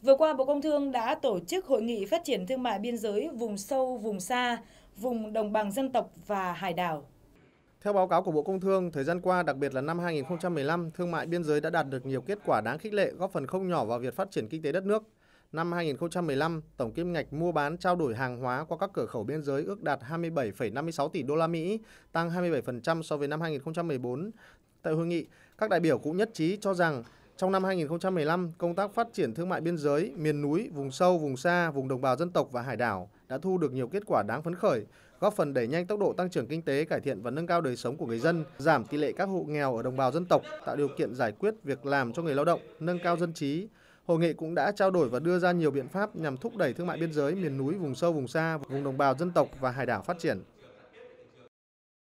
Vừa qua, Bộ Công Thương đã tổ chức Hội nghị phát triển thương mại biên giới vùng sâu, vùng xa, vùng đồng bằng dân tộc và hải đảo. Theo báo cáo của Bộ Công Thương, thời gian qua, đặc biệt là năm 2015, thương mại biên giới đã đạt được nhiều kết quả đáng khích lệ, góp phần không nhỏ vào việc phát triển kinh tế đất nước. Năm 2015, tổng kim ngạch mua bán trao đổi hàng hóa qua các cửa khẩu biên giới ước đạt 27,56 tỷ đô la Mỹ, tăng 27% so với năm 2014. Tại hội nghị, các đại biểu cũng nhất trí cho rằng trong năm 2015, công tác phát triển thương mại biên giới, miền núi, vùng sâu, vùng xa, vùng đồng bào dân tộc và hải đảo đã thu được nhiều kết quả đáng phấn khởi, góp phần đẩy nhanh tốc độ tăng trưởng kinh tế, cải thiện và nâng cao đời sống của người dân, giảm tỷ lệ các hộ nghèo ở đồng bào dân tộc, tạo điều kiện giải quyết việc làm cho người lao động, nâng cao dân trí. Hội nghị cũng đã trao đổi và đưa ra nhiều biện pháp nhằm thúc đẩy thương mại biên giới, miền núi, vùng sâu, vùng xa, vùng đồng bào dân tộc và hải đảo phát triển.